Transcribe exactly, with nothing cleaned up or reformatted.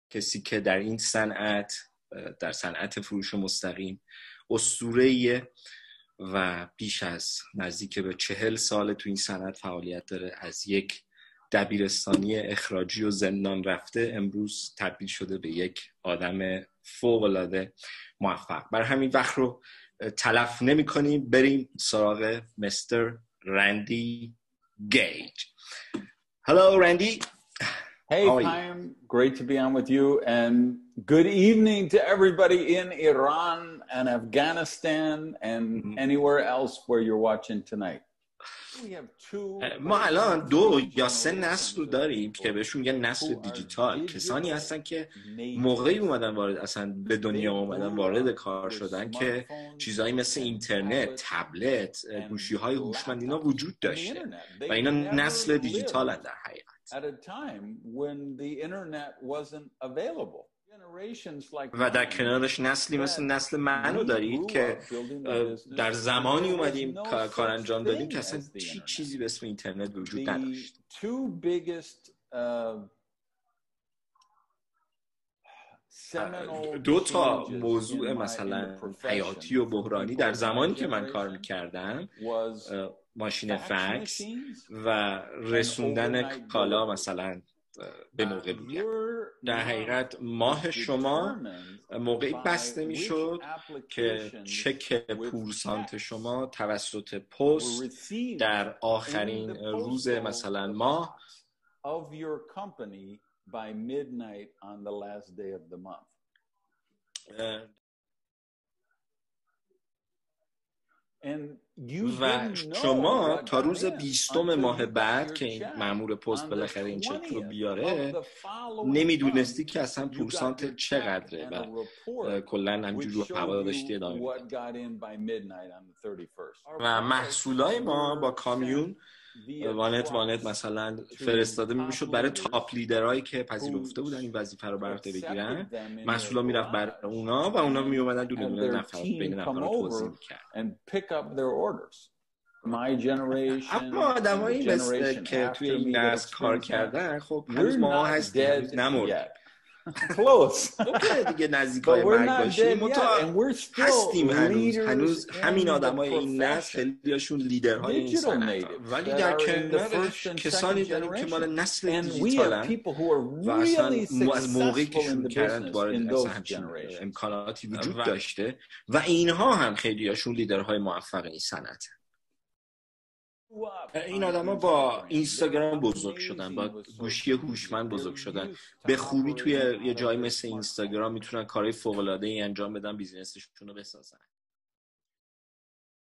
کسی که در این صنعت، در صنعت فروش مستقیم اسطوره‌ایه و بیش از نزدیک به چهل سال تو این صنعت فعالیت داره. از یک دبیرستانی اخراجی و زندان رفته امروز تبدیل شده به یک آدم فوق‌العاده موفق. برای همین وقت رو تلف نمی کنیم، بریم سراغ مستر رندی گیج. Hello Randy. Hey Chaim, great to be on with you, and good evening to everybody in Iran and Afghanistan and mm-hmm. anywhere else where you're watching tonight. ما الان دو یا سه نسل رو داریم که بهشون میگن نسل دیجیتال. کسانی هستن که موقعی اومدن وارد اصلا به دنیا اومدن وارد کار شدن که چیزایی مثل اینترنت، تبلت، گوشی‌های هوشمند اینا وجود داشته و اینا نسل دیجیتالن در حقیقت. و در کنارش نسلی مثل نسل منو دارید که در زمانی اومدیم کار انجام دادیم که اصلا چی چیزی به اسم اینترنت وجود نداشت. دو تا موضوع مثلا حیاتی و بحرانی در زمانی که من کار میکردم، ماشین فکس و رسوندن کالا مثلا به موقع بودیم. در حقیقت ماه شما موقعی بسته میشد که چک پورسانت شما توسط پست در آخرین روز مثلا ماه و شما تا روز بیستم ماه بعد که این مأمور پست بالاخره این چک رو بیاره نمیدونستی که اصلا پورسانت چقدره و کلا همینجور رو هوا داشتی ادامه میدادی. و محصولای ما با کامیون وانت وانت مثلا فرستاده میشد برای تاپ لیدرهایی که پذیرفته بودن این وظیفه رو بر عهده بگیرن. محصولا میرفت برای اونا و اونا میومدن دونه دونه نفر بین نفر رو توزیع میکردن. اما آدمایی مثل که توی این نسل کار کردن خب هنوز ما هستیم، هنوز نمردیم. Close. اوکی دیگه نزدیکای مرگ باشیم، متا هستیم هنوز هنوز همین آدمای این نسل خیلیاشون لیدرهای این صنعت، ولی در کنارش کسانی داریم که مال نسل دیجیتالن و اصلا از موقعی که شروع کردن وارد اصلا همچین امکاناتی وجود داشته و اینها هم خیلیاشون لیدرهای موفق این صنعت. این آدما با اینستاگرام بزرگ شدن، با گوشی هوشمند بزرگ شدن، به خوبی توی یه جایی مثل اینستاگرام میتونن کارهای فوق‌العاده‌ای انجام بدن، بیزینسشون رو بسازن.